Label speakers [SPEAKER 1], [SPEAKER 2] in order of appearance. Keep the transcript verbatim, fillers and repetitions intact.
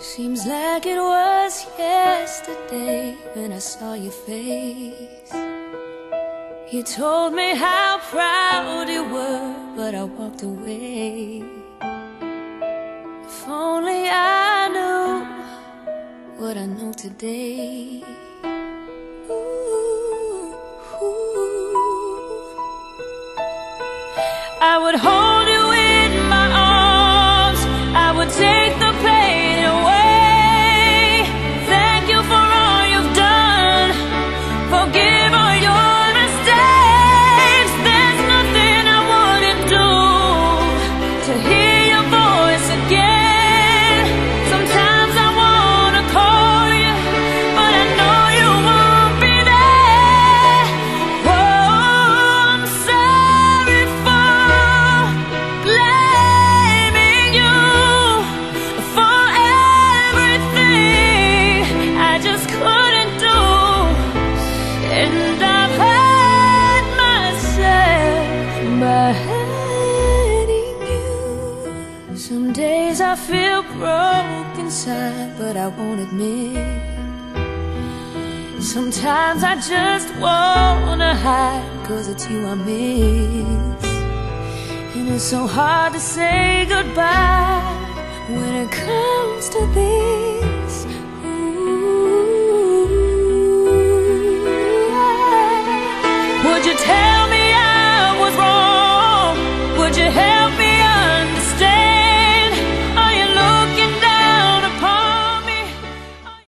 [SPEAKER 1] Seems like it was yesterday when I saw your face. You told me how proud you were, but I walked away. If only I knew what I know today. Ooh, ooh. I would hold you in my arms, I would take the pain away. Thank you for all you've done, forgive all your mistakes. There's nothing I wouldn't do to hear your voice again. Sometimes I wanna call you, but I know you won't be there. Oh, I'm sorry for blaming you for everything I just couldn't do. And I've hurt myself by hurting you. Some days I feel broke inside, but I won't admit. Sometimes I just wanna hide, cause it's you I miss. And it's so hard to say goodbye when it comes to this. Ooh, would you tell